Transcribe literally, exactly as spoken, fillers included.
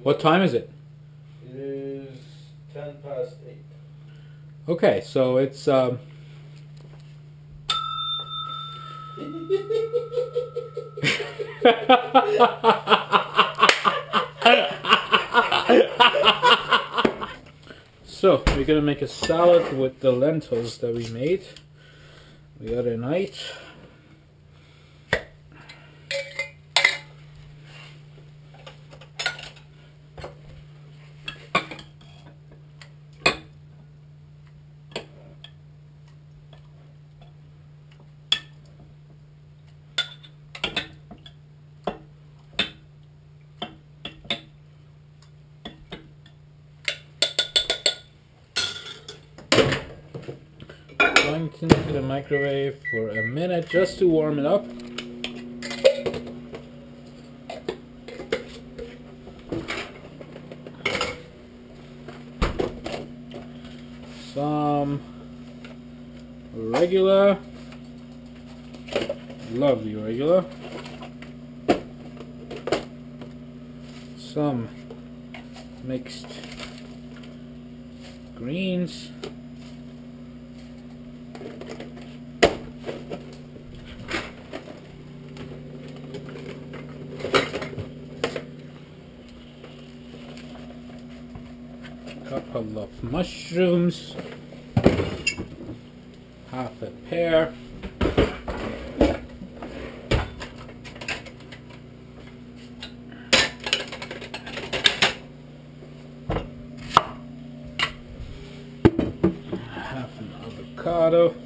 What time is it? It is ten past eight. Okay, so it's um. So we're gonna make a salad with the lentils that we made the other night. Going into the microwave for a minute just to warm it up. Some regular, lovely regular. Some mixed greens. Couple of mushrooms, half a pear, half an avocado,